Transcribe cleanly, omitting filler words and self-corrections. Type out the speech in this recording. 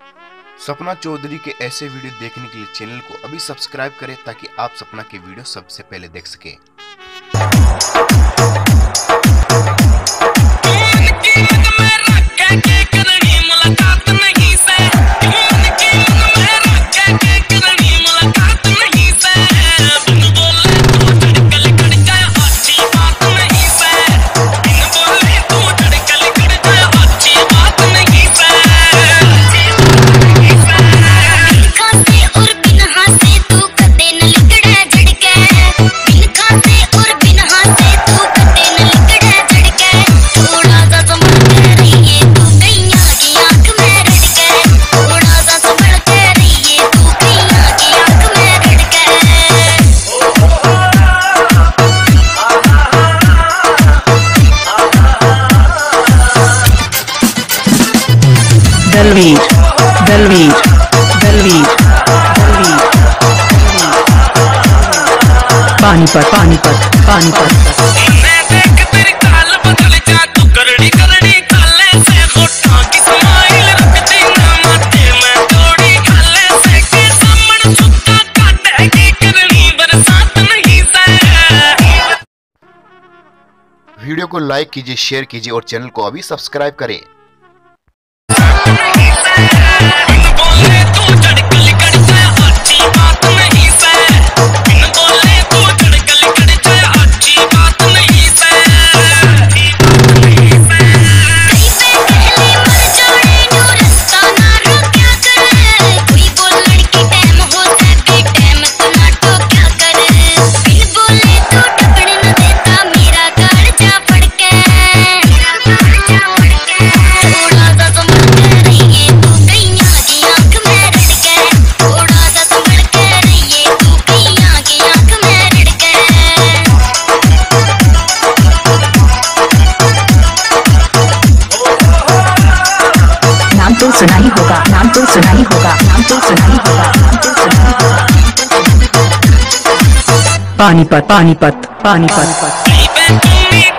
सपना चौधरी के ऐसे वीडियो देखने के लिए चैनल को अभी सब्सक्राइब करें ताकि आप सपना के वीडियो सबसे पहले देख सकें। दलवीर पानीपत वीडियो को लाइक कीजिए, शेयर कीजिए और चैनल को अभी सब्सक्राइब करें। नाम तो सुना ही होगा। पानीपत